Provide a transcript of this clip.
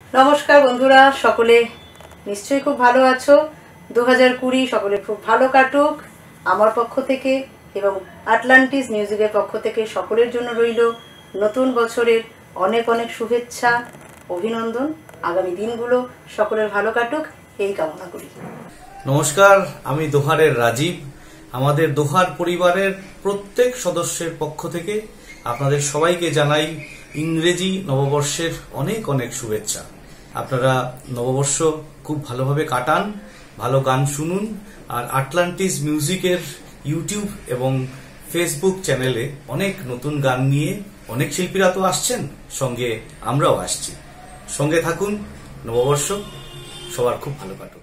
নমস্কার বন্ধুরা, সকলে নিশ্চয়ই খুব ভালো আছো। 2020 সকলে খুব ভালো কাটুক আমার পক্ষ থেকে এবং আটলান্টিস মিউজিকের পক্ষ থেকে সকলের জন্য রইল নতুন বছরের অনেক অনেক শুভেচ্ছা, অভিনন্দন। আগামী দিনগুলো সকলের ভালো কাটুক এই কামনা করি। নমস্কার, আমি দোহারের রাজীব। আমাদের দোহার পরিবারের প্রত্যেক সদস্যের পক্ষ থেকে আপনাদের সবাইকে জানাই ইংরেজি নববর্ষের অনেক অনেক শুভেচ্ছা। আপনারা নববর্ষ খুব ভালোভাবে কাটান, ভালো গান শুনুন, আর আটলান্টিস মিউজিকের ইউটিউব এবং ফেসবুক চ্যানেলে অনেক নতুন গান নিয়ে অনেক শিল্পীরা তো আসছেন, সঙ্গে আমরাও আসছি। সঙ্গে থাকুন। নববর্ষ সবার খুব ভালো কাটুক।